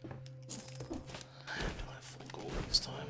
Don't have full gold this time.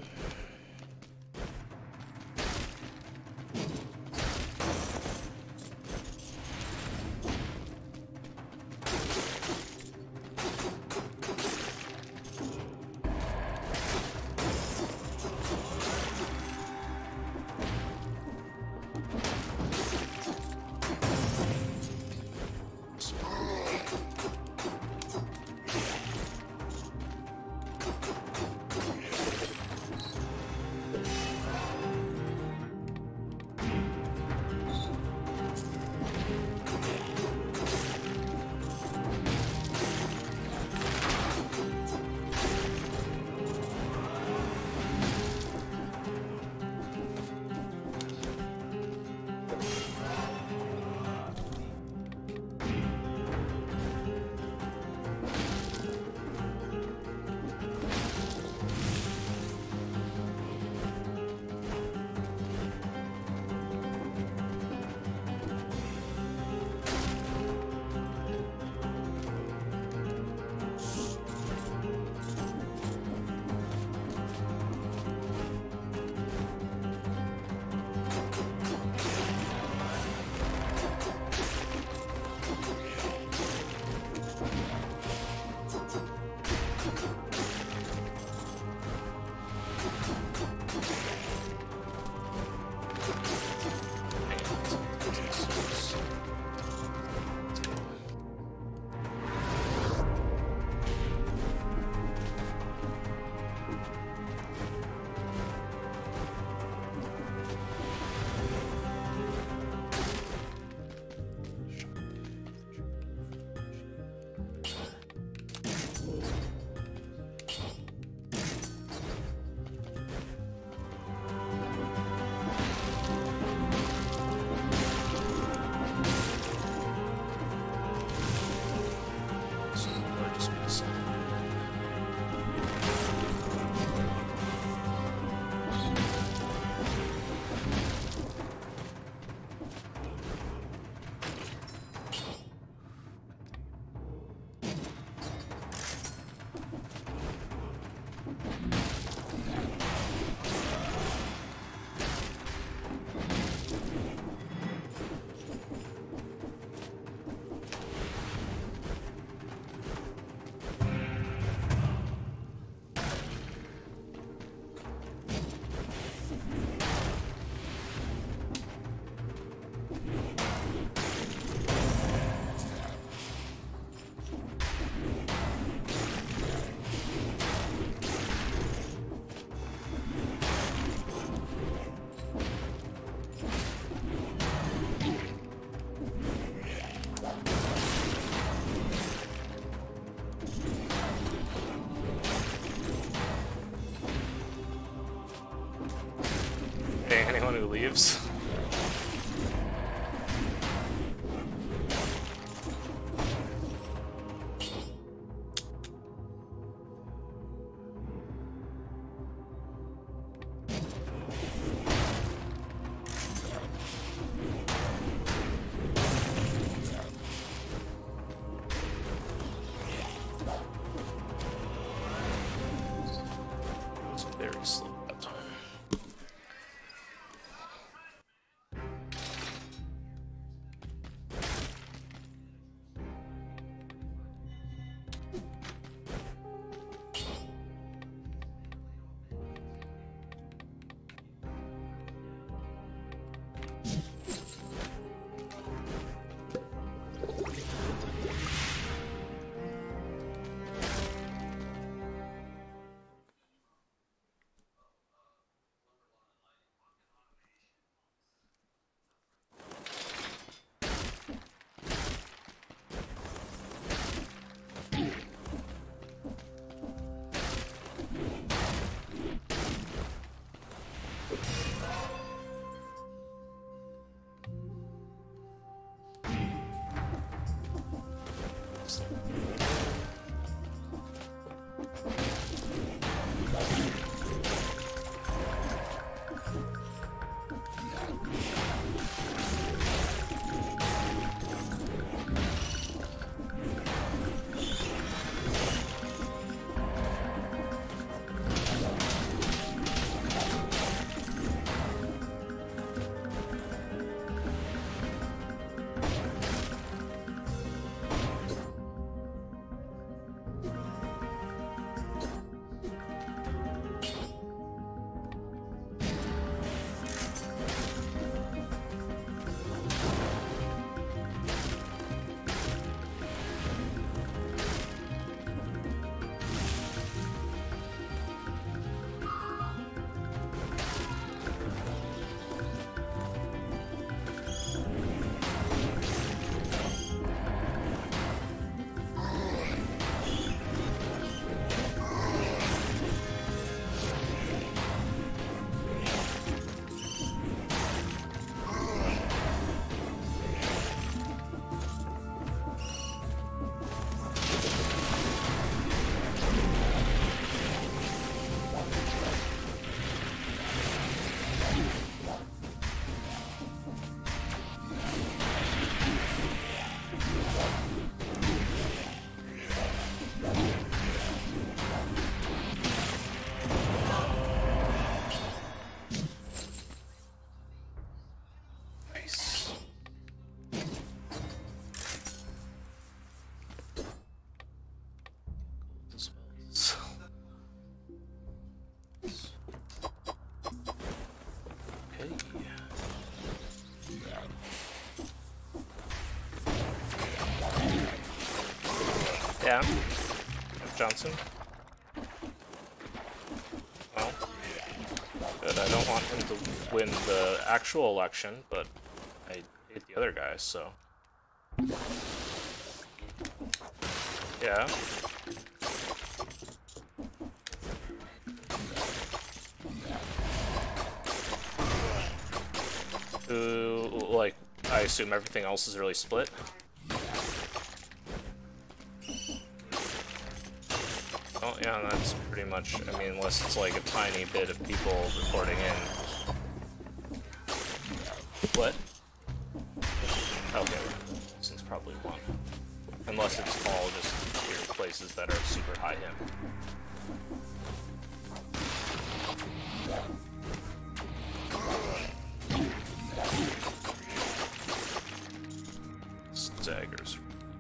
Anyone who leaves. It's very slow that time. Yeah. Johnson. Well, good. I don't want him to win the actual election, but I hate the other guy, so. Yeah. Like, I assume everything else is really split. Oh, yeah, that's pretty much, I mean, unless it's like a tiny bit of people reporting in. What? Okay, Wilson's probably one. Unless it's all just weird places that are super high him. Daggers.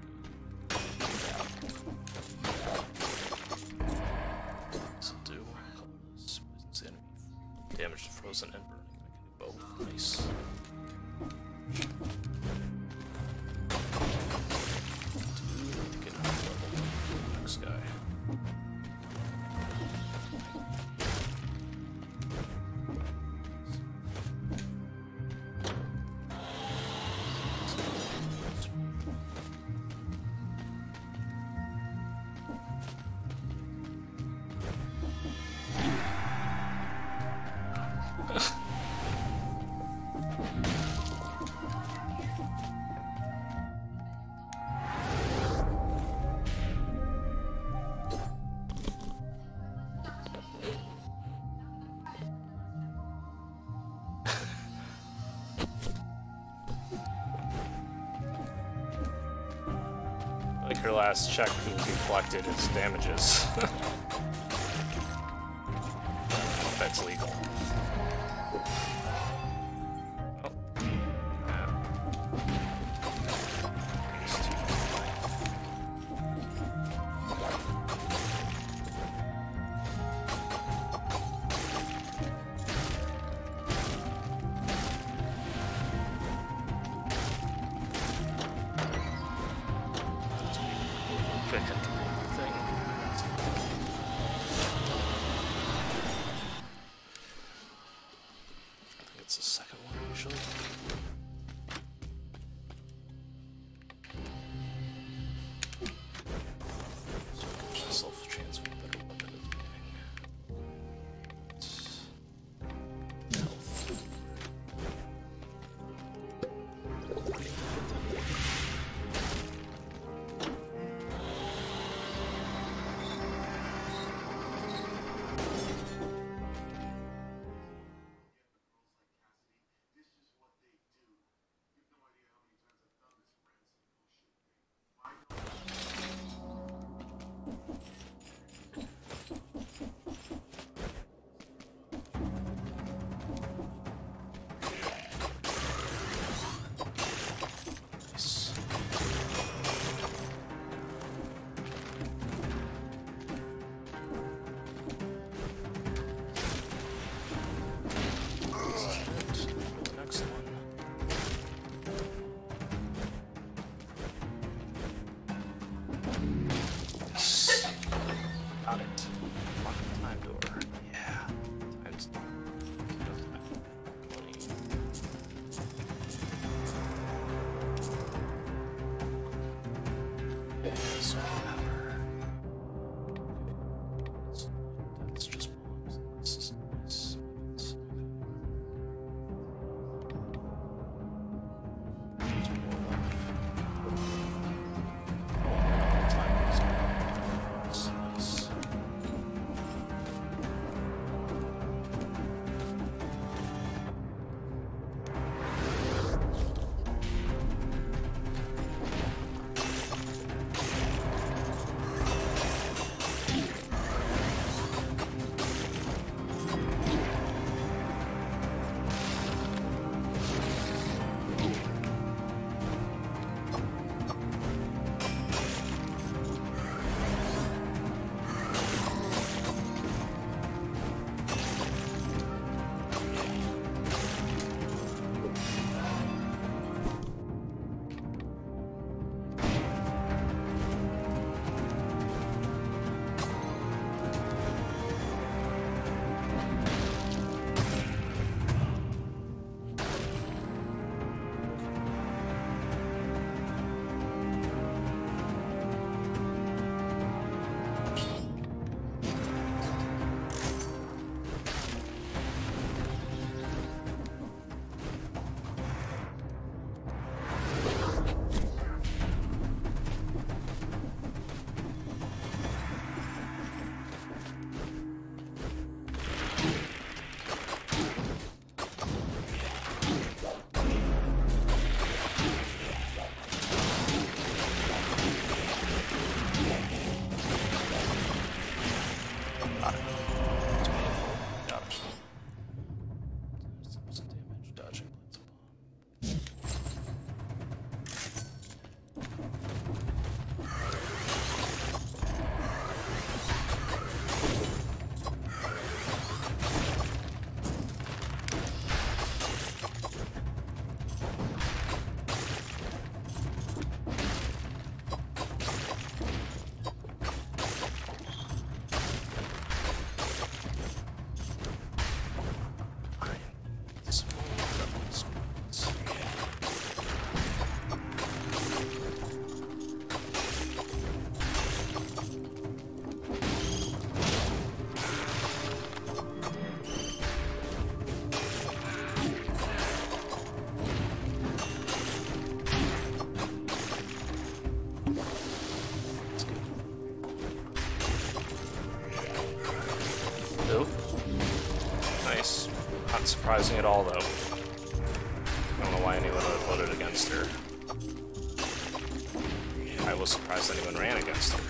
What's it do? Colorless, poisons enemy. Damage to frozen and burning. I can do both. Nice. Get another level. Next guy. Like her last check will be collected as damages. That's legal. Oh. Yeah. It's the second one usually. So give myself a chance for a better weapon at the beginning. Health. Not surprising at all, though. I don't know why anyone would have voted against her. I was surprised anyone ran against her.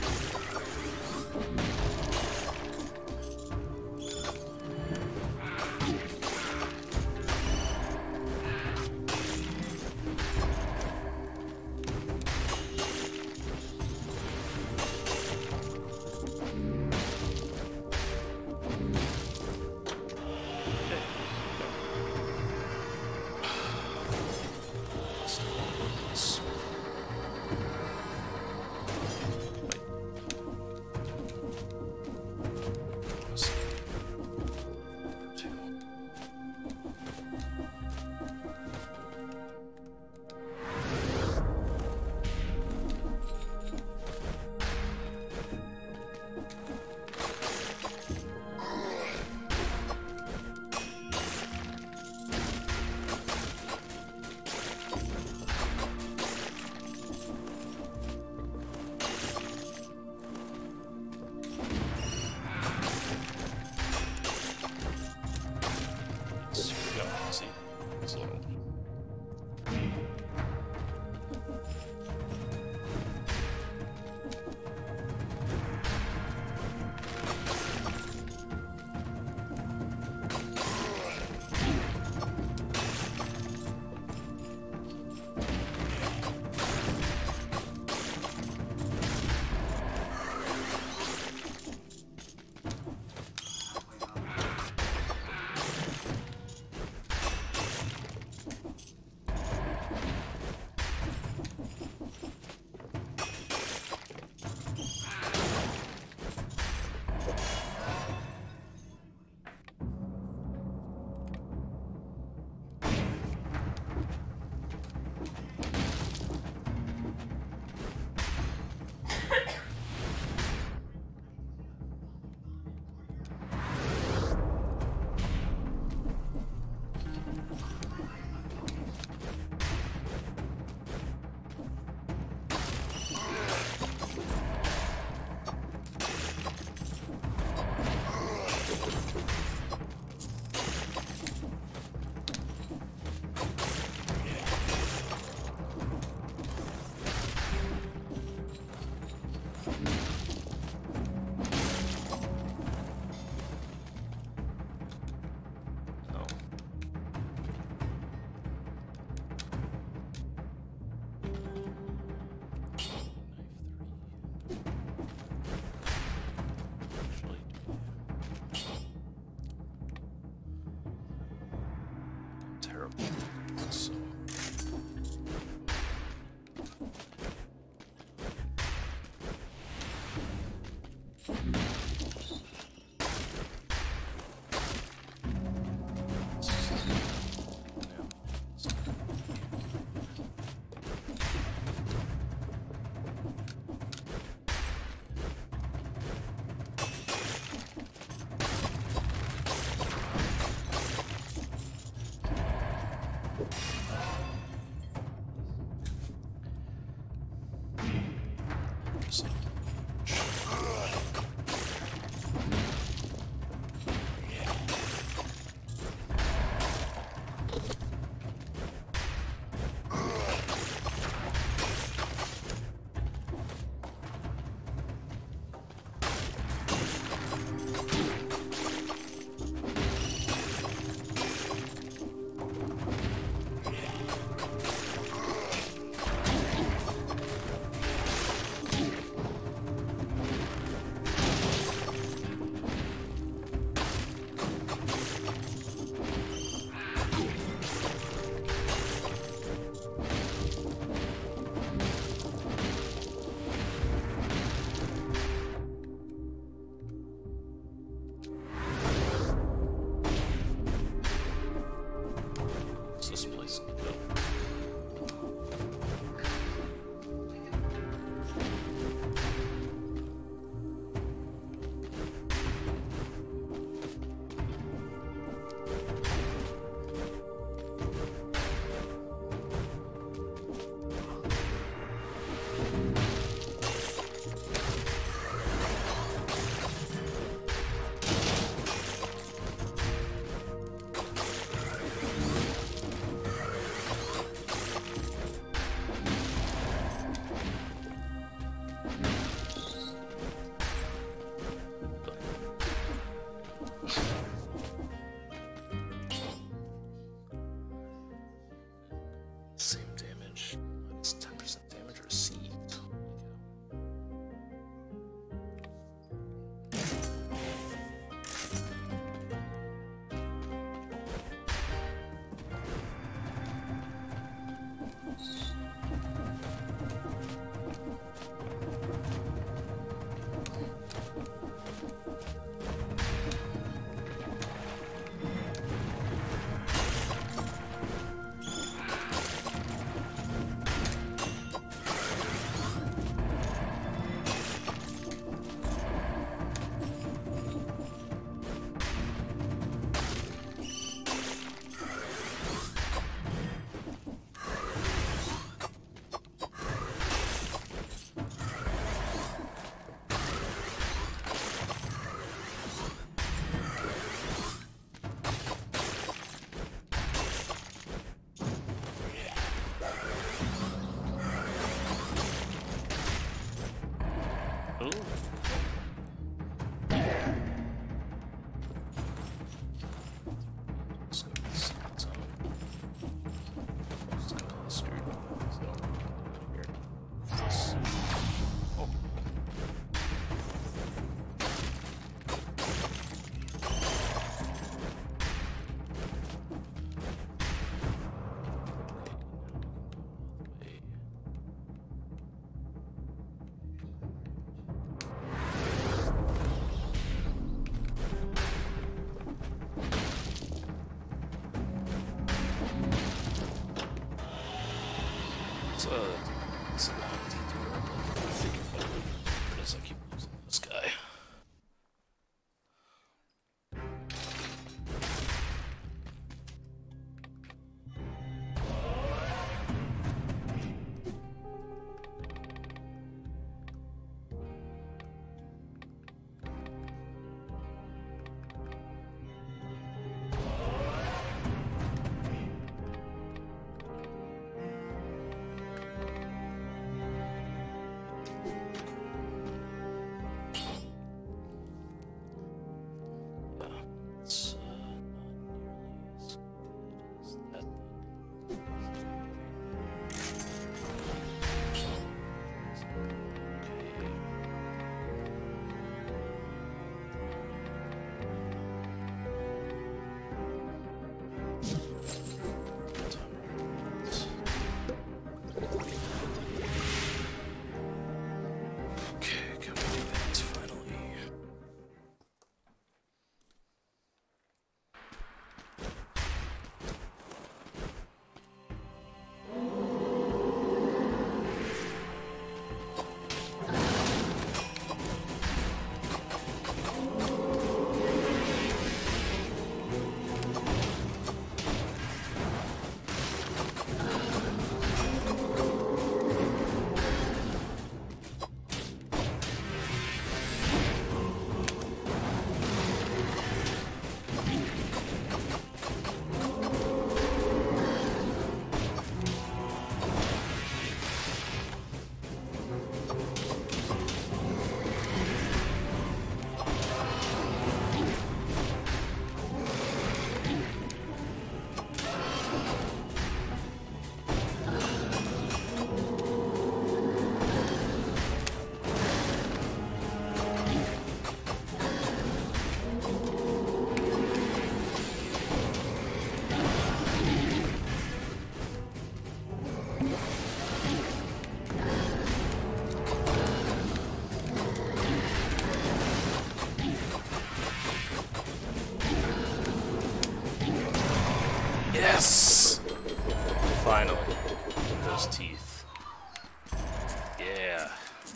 Yes! Finally. Those teeth. Yeah.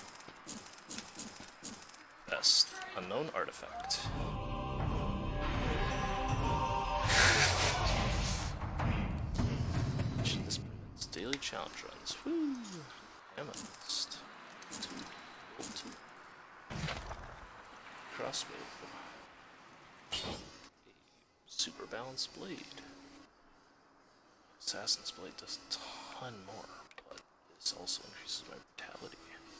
Best unknown artifact. This permits daily challenge runs. Woo! Amethyst. Crossbow. Super balanced blade. Assassin's blade does a ton more, but this also increases my brutality.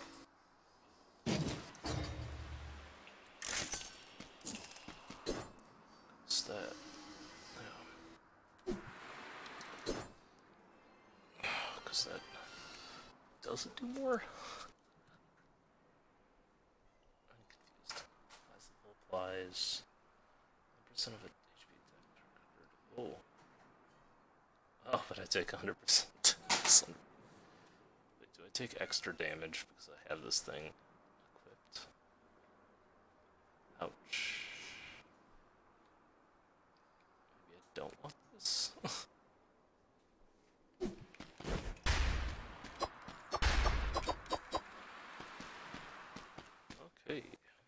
What's that? Because that doesn't do more? I'm confused. Classical applies 1% of a HP attack. Oh. Oh, but I take 100%. Wait, do I take extra damage because I have this thing equipped? Ouch. Maybe I don't want this. Okay.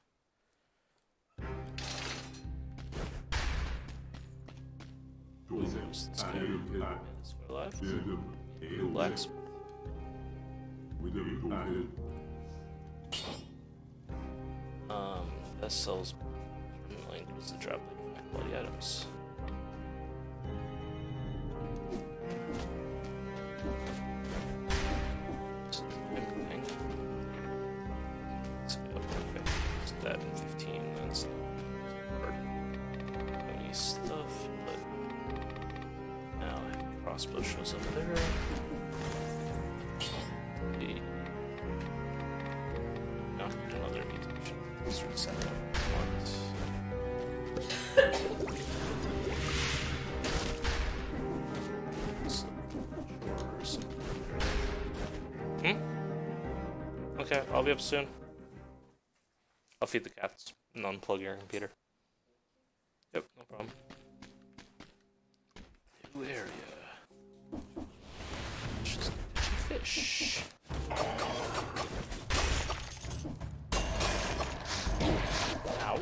Blacksmith. Best sells from languages to drop like bloody items. Let's go. Okay. So that 15, that's any stuff, but now crossbow shows up there. Not another mutation. Let's reset that once. Okay, I'll be up soon. I'll feed the cats and unplug your computer. Yep, no problem. New area. Just fish. Ow.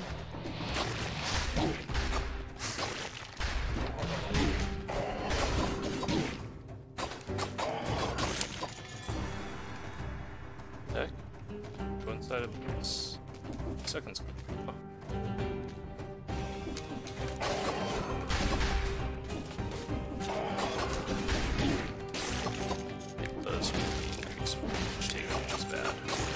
Heck. Go inside of this. Seconds. Huh. It does increase damage taken, which is bad.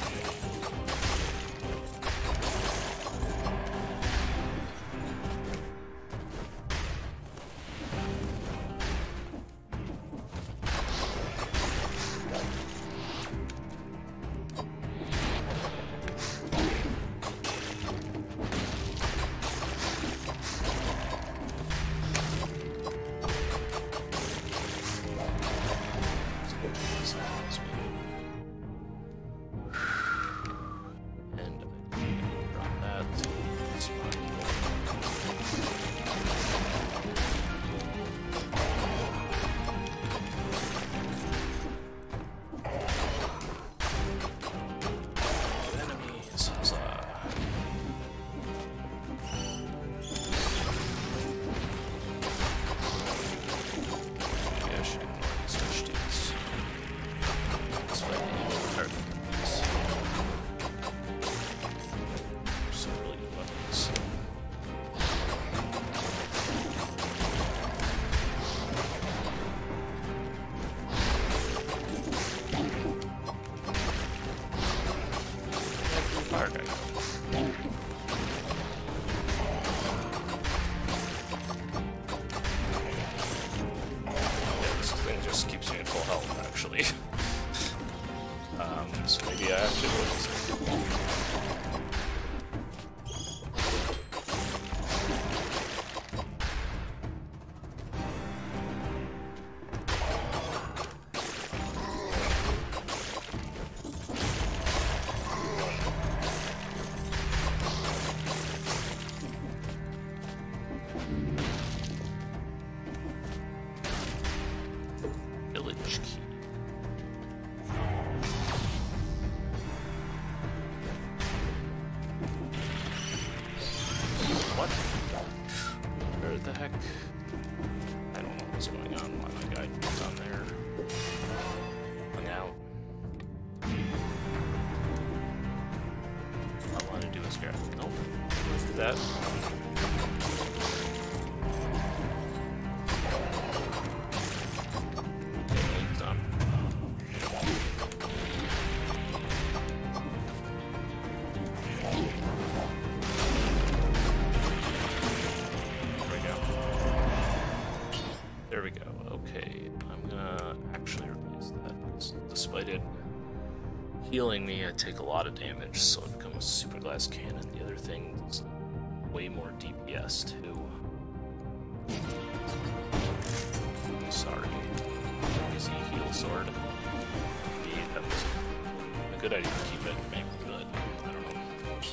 So maybe I actually will. here. Nope. Let's do that. Okay, done. There we go. Okay, I'm gonna actually replace that. Despite it healing me, I take a lot of damage, so it becomes a super glass cannon. The other thing is way more DPS too. Sorry. Easy heal sword. Maybe that was a good idea to keep it, maybe, but I don't know.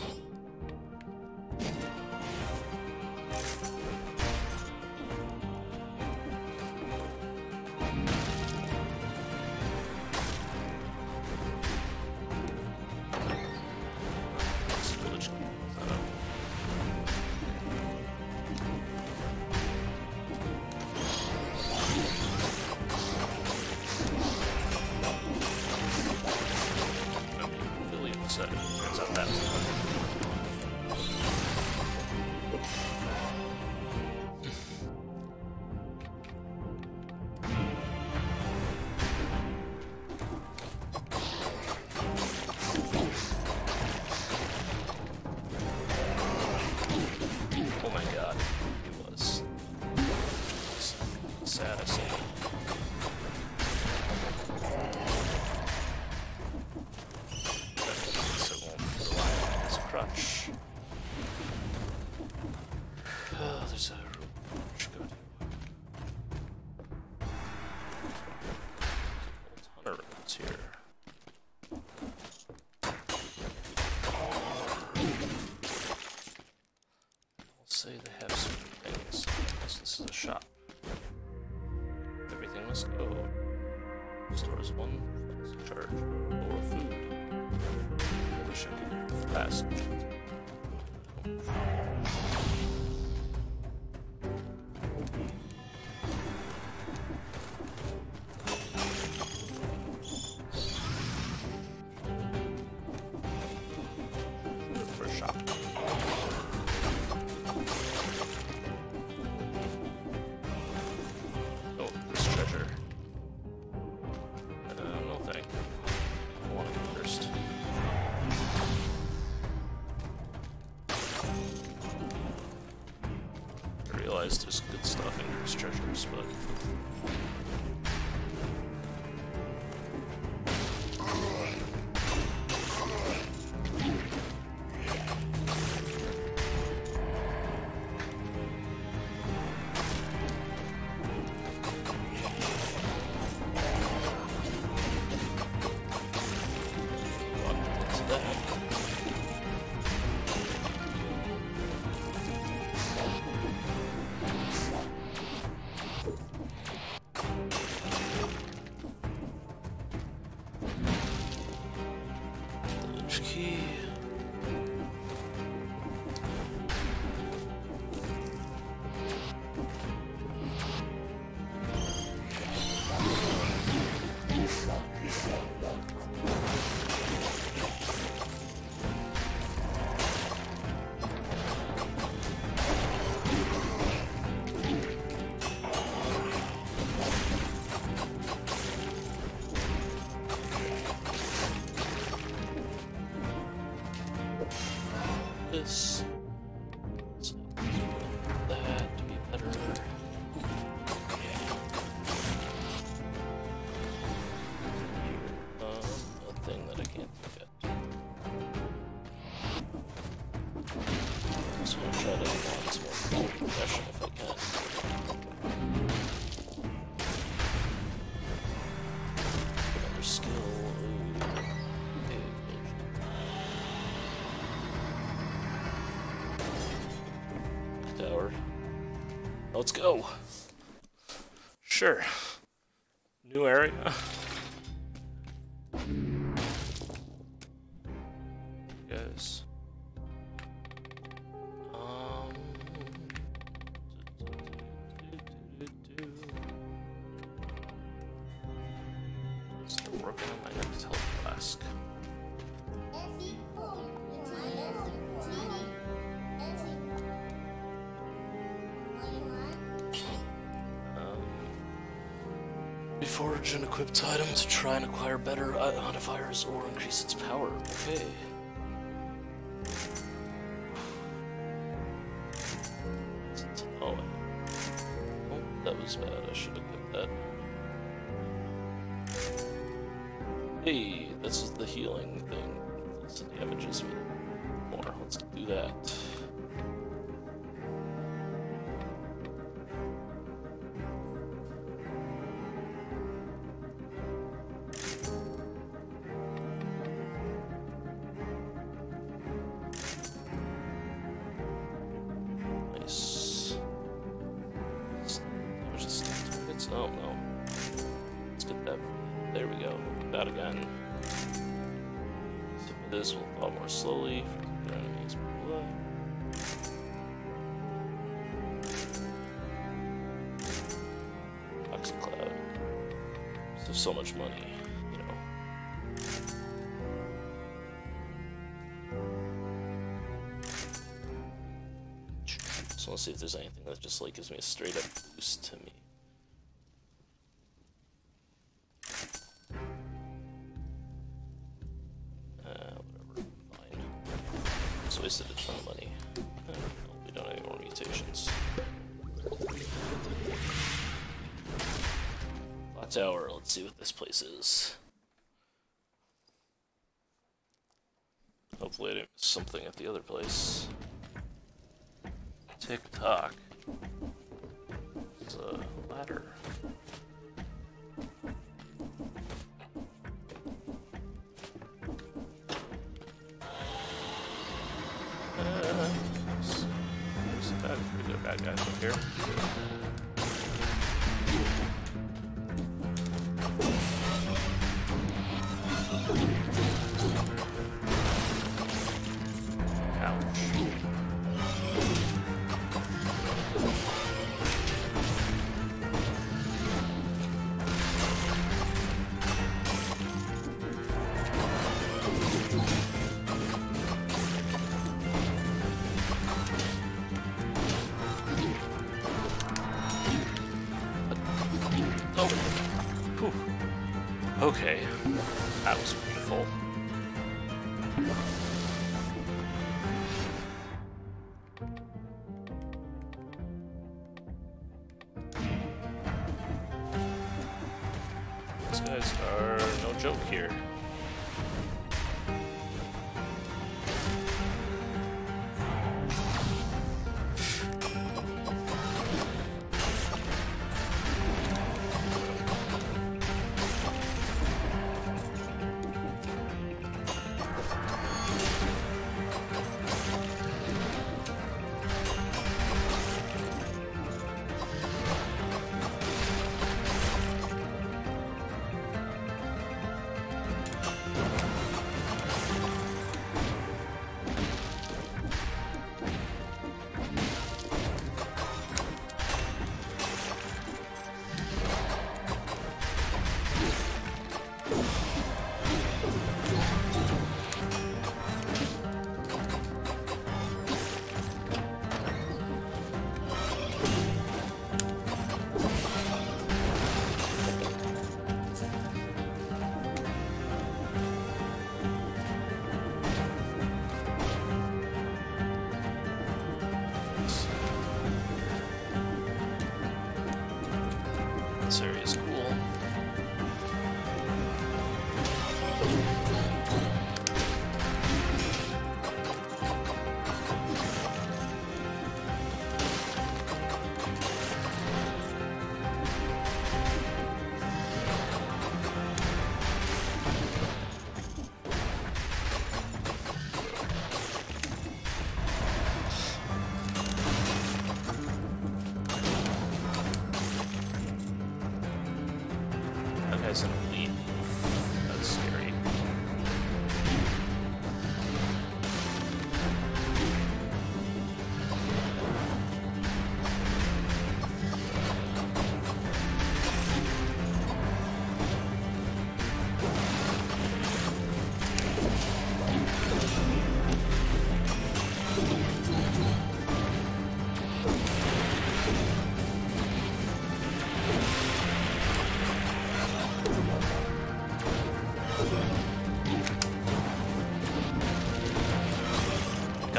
There's a rouge go to. A ton of roads here. I'll say they have some things. This is a shop. Everything must go. Stores one flex charge or food. I wish I could do fast. There's good stuff in these treasures, but key. This. So that to be better. A thing that I can't forget. Just want to try to unlock some more progression if I can. Another skill. Tower. Let's go. Sure. New area. Guys. Still working on my next health flask. forge an equipped item to try and acquire better modifiers or increase its power. Okay. Oh, that was bad. I should have kept that. Hey, this is the healing thing. This damages me more. Let's do that. Nice. Damage the stun targets. Oh no. Let's get that. There we go. That again. So for this, we'll fall more slowly for enemies below. Toxic Cloud. So much money, you know. So let's see if there's anything that just like gives me a straight up boost to me. Wasted a ton of money. No, we don't have any more mutations. Clock Tower, let's see what this place is. Hopefully I didn't miss something at the other place. Tick-tock. It's a ladder. Bad guys up here. Okay, that was painful. These guys are no joke here. This area is cool. Guy's in a lead. That's scary.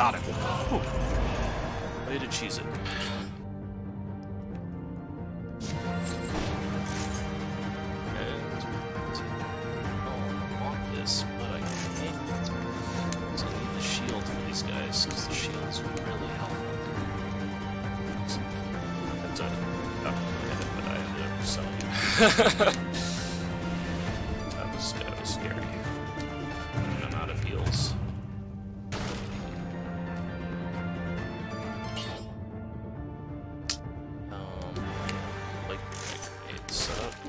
got him. Way to cheese it. And I want this, but I can't. So I need the shield for these guys, because the shield's really helpful. That's a but I ended up selling. That was scary. I'm out of heals. Like it's set up.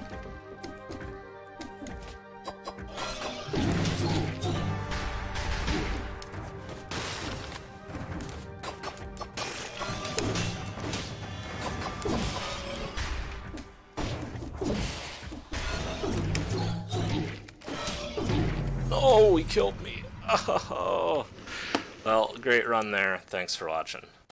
Oh, he killed me. Oh. Well, great run there. Thanks for watching.